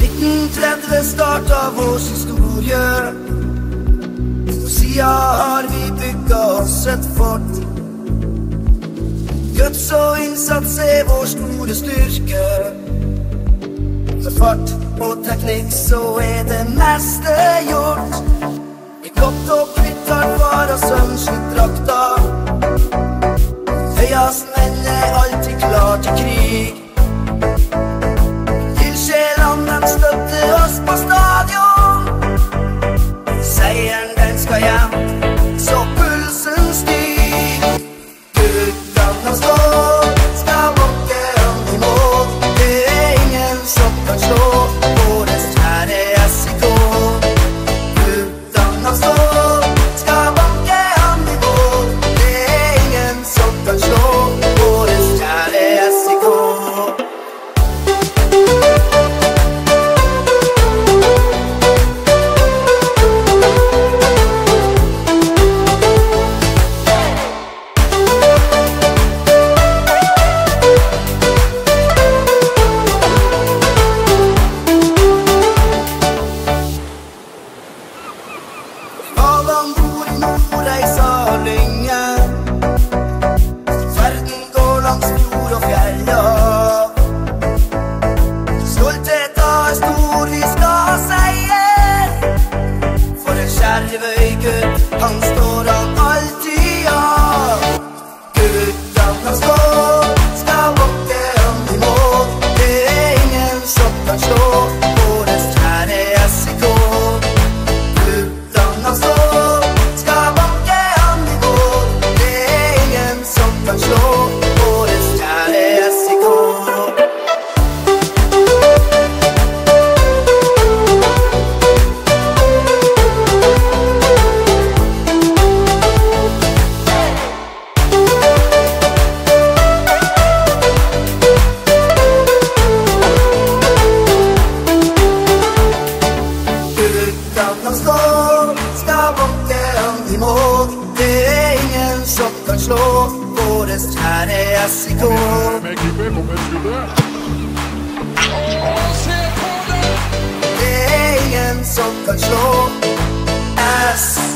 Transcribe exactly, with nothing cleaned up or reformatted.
nitten tretti starta vår historie. Og siden har vi bygget oss et fort. Guts og innsats er vår store styrke. Med fart og teknikk så er det meste gjort. I godt og kvitt har far og sønn slitt drakta. Høyast menn er alltid klar til krig. Ildsjelene den støtter oss på stadion. Seieren den skal hjem, så pulsen stiger. Guttene står, skal banke an i mål. Det er ingen som kan slå våres kjære S I K. Guttene står, skal banke an i mål. Det er ingen som kan slå våres kjære S I K. Havene bor i Nordreisa lenge. Verden går langs fjord og fjella. Stoltheten er stor, vi skal ha seier. For en Skjervøy-gutt, han står han alltid av. Guttene står, skal banke an i mål. Det er ingen som kan slå våres kjære S I K. Guttene står, skal banke an i mål. Det er ingen som kan slå våres kjære S I K. Guttene står, skal banke an i mål. Det er ingen som kan slå våres kjære S I K. Det er ingen som kan slå S